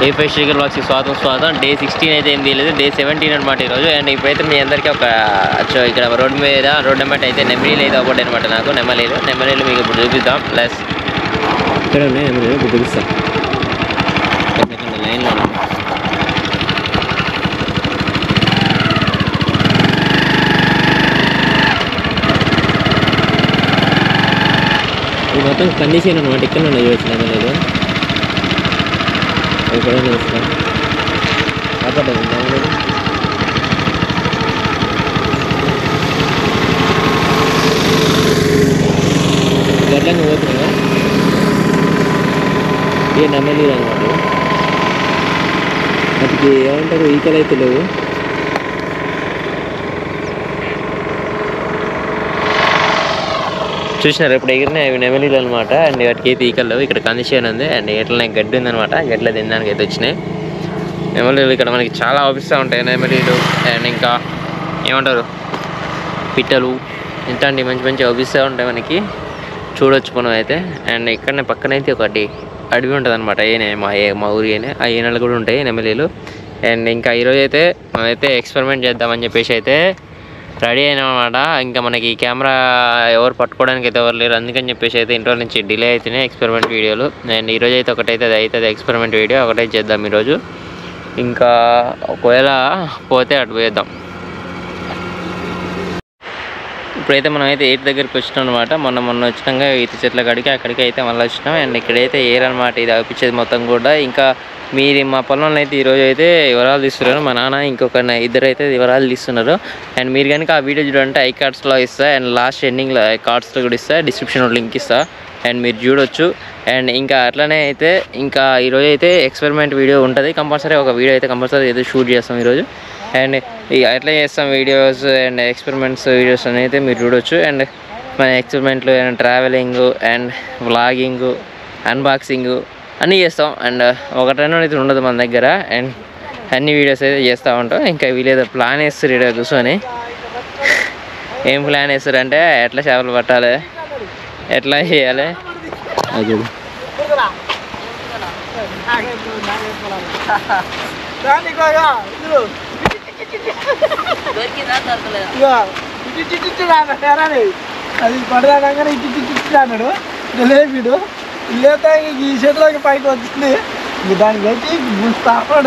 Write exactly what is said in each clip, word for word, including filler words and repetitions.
ఏ five sticker బాక్స్కి స్వాగతం స్వాగతం. డే సిక్స్టీన్ అయితే ఏం తెలియదు, డే సెవెంటీన్ అనమాట ఈరోజు. అండ్ ఇప్పుడైతే మీ అందరికీ ఒక ఇక్కడ రోడ్ మీద రోడ్ నెంబర్ అయితే నెమ్మలీలు అయితే ఒకటి అనమాట. నాకు నెమ్మలీలు నెమ్మలీలు మీకు ఇప్పుడు చూపిద్దాం. ప్లస్ ఇక్కడ ఉన్నాయి నెమ్మలీలు ఇప్పుడు చూపిస్తాం. లైన్లో ఇది మొత్తం కండిషన్ అనమాట. ఇక్కడ ఉన్నాయి చూడొచ్చు నెమ్మలీలు. ఇక్కడ చూస్తాం కాపాడు గడ్డంగా పోతున్నాయి. ఏ నెమ్మలీలు అనమాట. వాటికి ఏమంటారు ఈకలు అయితే లేవు. చూసినారు ఇప్పుడు ఎగిరిన అవి నెమలీలు అనమాట. అండ్ వాటికి అయితే ఈకలు లేవు. ఇక్కడ కండిషన్ ఉంది. అండ్ ఎట్లనే గడ్డి ఉందనమాట. గడ్డలో తినడానికి అయితే వచ్చినాయి నెమలీలు. ఇక్కడ మనకి చాలా ఆఫీస్గా ఉంటాయి నెమలీలు. అండ్ ఇంకా ఏమంటారు పిట్టలు ఇట్లాంటి మంచి మంచి ఆఫీస్గా ఉంటాయి మనకి, చూడొచ్చు మనం అయితే. అండ్ ఇక్కడనే పక్కనైతే ఒకటి అడవి ఉంటుంది అనమాట. ఏనే మా ఏ మా ఊరి అయినా ఆ ఏనాలు కూడా ఉంటాయి నెమలీలు. అండ్ ఇంకా ఈరోజు అయితే మనమైతే ఎక్స్పెరిమెంట్ చేద్దామని చెప్పేసి అయితే రెడీ అయినామన్నమాట. ఇంకా మనకి కెమెరా ఎవరు పట్టుకోవడానికి అయితే ఎవరు లేరు, అందుకని చెప్పేసి అయితే ఇంట్లో నుంచి డిలే అవుతున్నాయి ఎక్స్పెరిమెంట్ వీడియోలు. అండ్ ఈరోజు అయితే ఒకటైతే అది అవుతుంది ఎక్స్పెరిమెంట్ వీడియో, ఒకటైతే చేద్దాం ఈరోజు. ఇంకా ఒకవేళ పోతే అటు పోయేద్దాం. ఇప్పుడైతే మనం అయితే ఎయిట్ దగ్గరికి వచ్చినాం అనమాట. మొన్న మొన్న వచ్చినాక ఈత చెట్ల కాడికి అక్కడికి అయితే మళ్ళీ వచ్చినాం. అండ్ ఇక్కడైతే ఏర్ అనమాట ఇది అనిపించేది మొత్తం కూడా. ఇంకా మీరు మా పొలంలో అయితే ఈరోజు అయితే వివరాలు తీస్తున్నారు. మా నాన్న ఇంకొక ఇద్దరు అయితే వివరాలు తీస్తున్నారు. అండ్ మీరు కనుక ఆ వీడియో చూడంటే ఐ కార్డ్స్లో ఇస్తా. అండ్ లాస్ట్ ఎండింగ్లో కార్డ్స్లో కూడా ఇస్తా, డిస్క్రిప్షన్లో లింక్ ఇస్తా. అండ్ మీరు చూడొచ్చు. అండ్ ఇంకా అట్లనే అయితే ఇంకా ఈరోజు అయితే ఎక్స్పెరిమెంట్ వీడియో ఉంటుంది కంపల్సరీ. ఒక వీడియో అయితే కంపల్సరీ అయితే షూట్ చేస్తాం ఈరోజు. అండ్ ఎట్లా చేస్తాం వీడియోస్ అండ్ ఎక్స్పెరిమెంట్స్ వీడియోస్ అని అయితే మీరు చూడొచ్చు. అండ్ మన ఎక్స్పెరిమెంట్లు and travelling and vlogging unboxing అన్నీ చేస్తాం. అండ్ ఒకటి రెండు అయితే ఉండదు మన దగ్గర. అండ్ అన్ని వీడియోస్ అయితే చేస్తూ ఉంటాం. ఇంకా వీళ్ళేదో ప్లాన్ వేస్తారు ఇక్కడ కూర్చొని. ఏం ప్లాన్ వేస్తారు అంటే ఎట్లా చేపలు పట్టాలి, ఎట్లా చేయాలి అది అది పడదానంగానే ఇటు ఇటు అన్నాడు లేపిడు. లేత ఈ చేతిలోకి పైకి వచ్చింది. దానికి వచ్చి తాపడు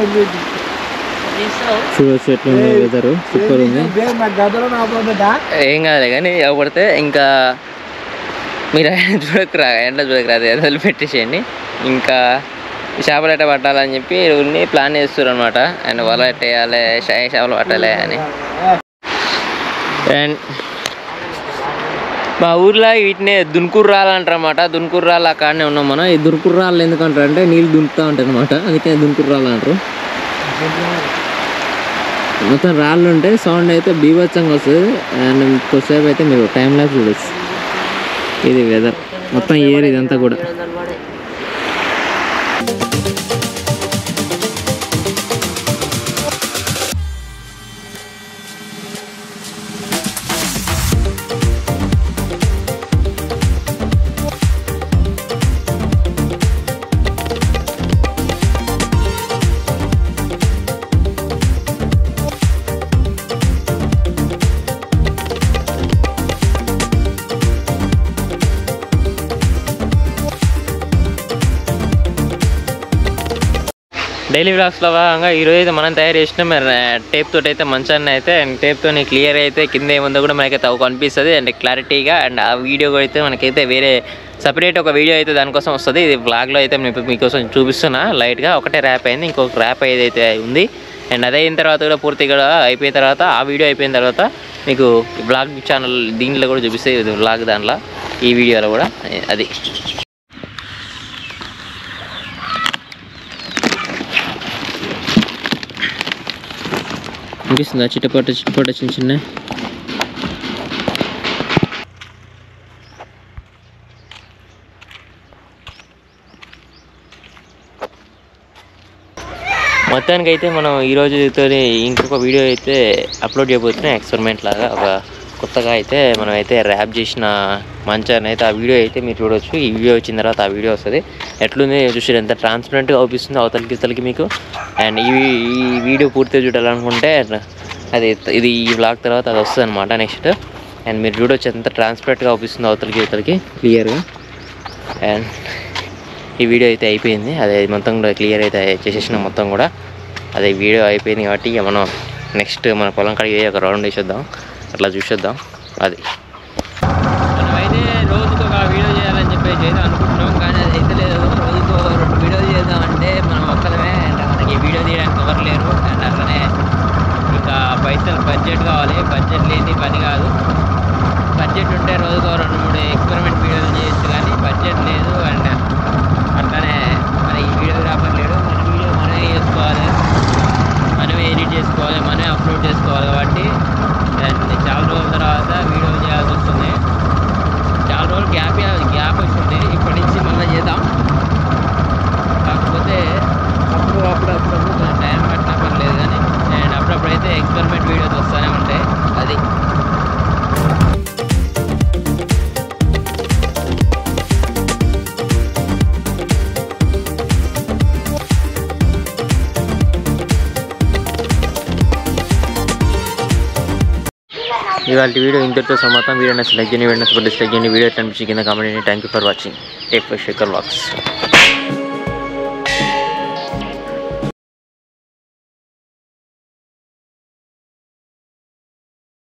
చూడొచ్చు ఎట్లా వెదరు సూపర్ ఉంది. నాకు గదలో నా ఏం కాదు కానీ పడితే ఇంకా మీరు చూడకురా ఎండ చూడకరాదు ఎదలు పెట్టేసేయండి. ఇంకా చేపలు ఎట్ట పట్టాలని చెప్పి ఉన్ని ప్లాన్ చేస్తారు అనమాట. అండ్ వల ఎట్ట వేయాలి, షాయి చేపలు పట్టాలి అని. అండ్ మా ఊర్లో వీటిని దున్కుర్రాలు అంటారు అన్నమాట. దున్కుర్రాలు అక్కడనే ఉన్నాం మనం. ఈ దున్కుర్రాలు ఎందుకంటారు అంటే నీళ్ళు దున్కుతూ ఉంటాయి అనమాట, అందుకే దున్కుర్రాలు అంటారు. మొత్తం రాళ్ళు ఉంటాయి, సౌండ్ అయితే బీభత్సంగా వస్తుంది. అండ్ కొద్దిసేపు అయితే మీరు టైం లాగా చూడొచ్చు. ఇది వెదర్ మొత్తం ఏర్ ఇదంతా కూడా. డైలీ వ్లాగ్స్లో భాగంగా ఈరోజు అయితే మనం తయారు చేసినాం టేప్ తోటి అయితే మంచాన్ని అయితే. అండ్ టేప్తో క్లియర్ అయితే కింద ఏముందో కూడా మనకైతే ఒక కనిపిస్తుంది అండ్ క్లారిటీగా. అండ్ ఆ వీడియో అయితే మనకైతే వేరే సపరేట్ ఒక వీడియో అయితే దానికోసం వస్తుంది. ఇది వ్లాగ్లో అయితే మీకోసం చూపిస్తున్నా లైట్గా. ఒకటే ర్యాప్ అయింది, ఇంకొక ర్యాప్ ఏదైతే ఉంది. అండ్ అదే అయిన తర్వాత కూడా పూర్తిగా అయిపోయిన తర్వాత ఆ వీడియో అయిపోయిన తర్వాత మీకు వ్లాగ్ ఛానల్ దీంట్లో కూడా చూపిస్తే ఇది వ్లాగ్ దాంట్లో ఈ వీడియోలో కూడా అది. అనిపిస్తుందా చిట్టపట్ట చిట్టపట్ట చిన్న చిన్న. మొత్తానికి అయితే మనం ఈరోజుతో ఇంకొక వీడియో అయితే అప్లోడ్ చేయబోతున్నాం ఎక్స్పెరిమెంట్ లాగా. ఒక కొత్తగా అయితే మనం అయితే ర్యాప్ చేసిన మంచిగా అయితే ఆ వీడియో అయితే మీరు చూడొచ్చు. ఈ వీడియో వచ్చిన తర్వాత ఆ వీడియో వస్తుంది. ఎట్లుంది చూసి ఎంత ట్రాన్స్పరెంట్గా అవుపిస్తుంది అవతలకి ఇతలకి మీకు. అండ్ ఈ ఈ వీడియో పూర్తిగా చూడాలనుకుంటే అది ఇది ఈ బ్లాగ్ తర్వాత అది వస్తుంది అనమాట నెక్స్ట్. అండ్ మీరు చూడొచ్చు ఎంత ట్రాన్స్పరెంట్గా అవుపిస్తుంది అవతలకి ఇతలకి క్లియర్గా. అండ్ ఈ వీడియో అయితే అయిపోయింది. అదే మొత్తం కూడా క్లియర్ అయితే చేసేసిన మొత్తం కూడా అదే వీడియో అయిపోయింది కాబట్టి ఇక మనం నెక్స్ట్ మన పొలం కాడికి ఒక రౌండ్ వేసేద్దాం, అట్లా చూసేద్దాం. అది మనమైతే రోజుకు ఒక వీడియో చేయాలని చెప్పేసి అయితే అనుకుంటున్నాం, కానీ అది అయితే లేదు. రోజుకు రెండు వీడియోలు చేద్దామంటే మనం ఒక్కలమే, అంటే మనకి వీడియో తీయడానికి ఎవరు లేరు. అండ్ అట్లనే ఇంకా పైసలు బడ్జెట్ కావాలి, బడ్జెట్ లేని పని కాదు. బడ్జెట్ ఉంటే రోజుకు రెండు మూడు ఎక్స్పెరిమెంట్ వీడియోలు చేయొచ్చు, కానీ బడ్జెట్ లేదు. అండ్ అట్లనే మన ఈ వీడియోగ్రాఫర్ లేడు, మన వీడియో మనమే చేసుకోవాలి, మనమే ఎడిట్ చేసుకోవాలి, మనమే అప్లోడ్ చేసుకోవాలి. కాబట్టి చాలా రోజుల తర్వాత వీడియో చేయాల్సి వస్తుంది. చాలా రోజులు గ్యాప్ గ్యాప్ వస్తుంది. ఇప్పటి నుంచి మళ్ళీ చేద్దాం. కాకపోతే అప్పుడు అప్పుడప్పుడు కొంచెం టైం పట్టినా పర్లేదు, కానీ అండ్ అప్పుడప్పుడైతే ఎక్స్పెరిమెంట్ వీడియోస్ వస్తూనే ఉంటాయి. అది ఇవాళ వీడియో ఇంతటితో సమాప్తం. వీడియో నచ్చి లైక్ చేయండి, వీడియో నచ్చి డిస్లైక్ చేయండి. వీడియో ఎట్లా అనిపించి కింద కామెంట్ చేయండి. Thank you for watching. Take for Shekhar vlogs.